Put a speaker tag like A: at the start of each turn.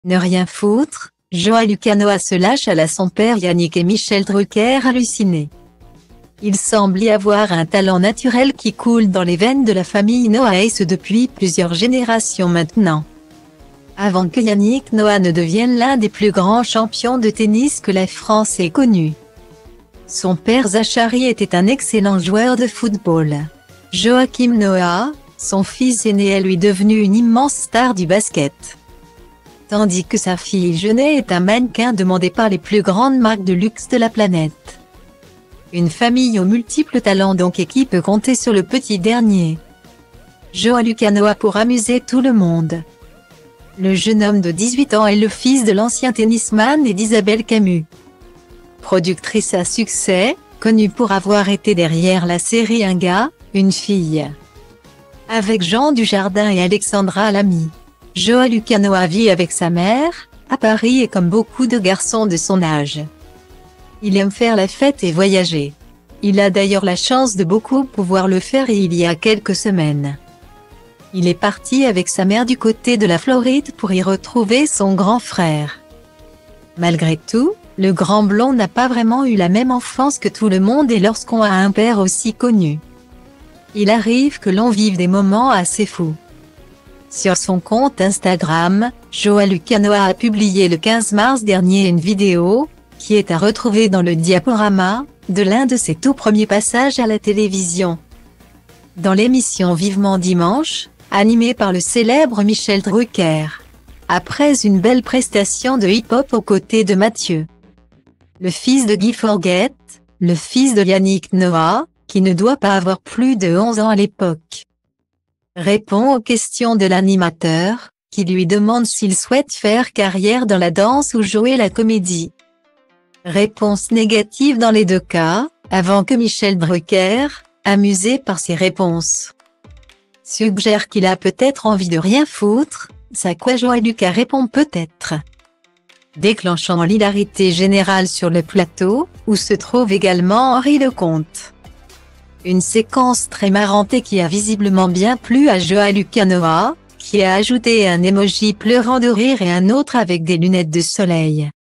A: Ne rien foutre, Joa Lucanoa se lâche à la son père Yannick et Michel Drucker hallucinés. Il semble y avoir un talent naturel qui coule dans les veines de la famille Noah et ce depuis plusieurs générations maintenant. Avant que Yannick Noah ne devienne l'un des plus grands champions de tennis que la France ait connu. Son père Zachary était un excellent joueur de football. Joachim Noah, son fils aîné est lui devenu une immense star du basket. Tandis que sa fille Jeunet est un mannequin demandé par les plus grandes marques de luxe de la planète. Une famille aux multiples talents donc et qui peut compter sur le petit dernier. Joa Lucanoa pour amuser tout le monde. Le jeune homme de 18 ans est le fils de l'ancien tennisman et d'Isabelle Camus. Productrice à succès, connue pour avoir été derrière la série Un gars, une fille. Avec Jean Dujardin et Alexandra Lamy. Joa Lucanoa vit avec sa mère, à Paris et comme beaucoup de garçons de son âge. Il aime faire la fête et voyager. Il a d'ailleurs la chance de beaucoup pouvoir le faire et il y a quelques semaines. Il est parti avec sa mère du côté de la Floride pour y retrouver son grand frère. Malgré tout, le grand blond n'a pas vraiment eu la même enfance que tout le monde et lorsqu'on a un père aussi connu. Il arrive que l'on vive des moments assez fous. Sur son compte Instagram, Joa Lucanoa a publié le 15 mars dernier une vidéo, qui est à retrouver dans le diaporama, de l'un de ses tout premiers passages à la télévision. Dans l'émission Vivement Dimanche, animée par le célèbre Michel Drucker. Après une belle prestation de hip-hop aux côtés de Mathieu. Le fils de Guy Forget, le fils de Yannick Noah, qui ne doit pas avoir plus de 11 ans à l'époque. Répond aux questions de l'animateur, qui lui demande s'il souhaite faire carrière dans la danse ou jouer la comédie. Réponse négative dans les deux cas, avant que Michel Drucker, amusé par ses réponses, suggère qu'il a peut-être envie de rien foutre, ça quoi Joa Lucas répond peut-être. Déclenchant l'hilarité générale sur le plateau, où se trouve également Henri Lecomte. Une séquence très marrante et qui a visiblement bien plu à Joa Lucanoa, qui a ajouté un emoji pleurant de rire et un autre avec des lunettes de soleil.